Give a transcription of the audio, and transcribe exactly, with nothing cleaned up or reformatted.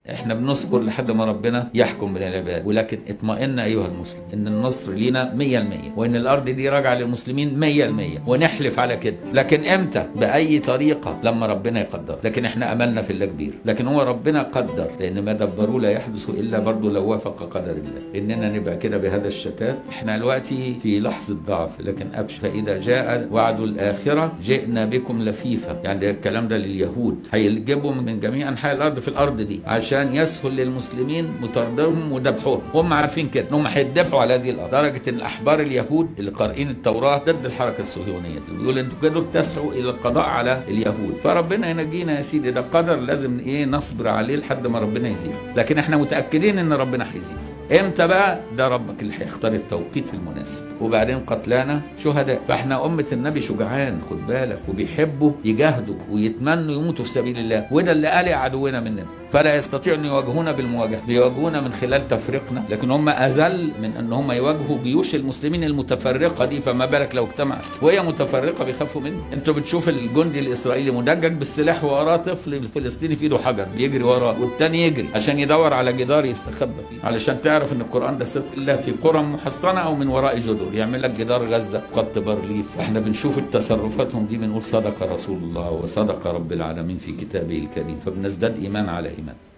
احنا بنصبر لحد ما ربنا يحكم بين العباد، ولكن اطمئن ايها المسلم ان النصر لينا مية المية، وان الارض دي راجعه للمسلمين مية المية، ونحلف على كده. لكن امتى؟ باي طريقه؟ لما ربنا يقدر. لكن احنا املنا في الله كبير، لكن هو ربنا قدر، لان ما دبروه لا يحدث الا برضه لو وافق قدر الله. اننا نبقى كده بهذا الشتات. احنا دلوقتي في لحظه ضعف، لكن ابشر فاذا جاء وعد الاخره جئنا بكم لفيفا. يعني الكلام ده لليهود، هيجيبوا من جميع انحاء الارض في الارض دي عشان عشان يسهل للمسلمين مطاردهم وذبحهم. هم عارفين كده انهم هيذبحوا على هذه الارض، درجه ان الاحبار اليهود اللي قارئين التوراه ضد الحركه الصهيونيه دي بيقول انتوا كده بتسعوا الى القضاء على اليهود. فربنا ينجينا يا سيدي، ده قدر لازم ايه نصبر عليه لحد ما ربنا يزيح. لكن احنا متاكدين ان ربنا هيزيح. امتى بقى؟ ده ربك اللي هيختار التوقيت المناسب. وبعدين قتلانا شهداء، فاحنا امه النبي شجعان خد بالك، وبيحبوا يجاهدوا ويتمنوا يموتوا في سبيل الله، وده اللي قال عدونا مننا. فلا يستطيعوا ان يواجهونا بالمواجهه، بيواجهونا من خلال تفريقنا، لكن هم اذل من ان هم يواجهوا جيوش المسلمين المتفرقه دي. فما بالك لو اجتمعت وهي متفرقه بيخافوا منه. انتوا بتشوف الجندي الاسرائيلي مدجج بالسلاح ووراه طفل فلسطيني في ايده حجر بيجري وراه، والتاني يجري عشان يدور على جدار يستخبى فيه، علشان تعرف ان القران ده صدق الا في قرى محصنه او من وراء جدر. يعمل لك جدار غزه خط بارليف. احنا بنشوف تصرفاتهم دي بنقول صدق رسول الله وصدق رب العالمين في كتابه الكريم، فبنزداد ايمان على ايمان.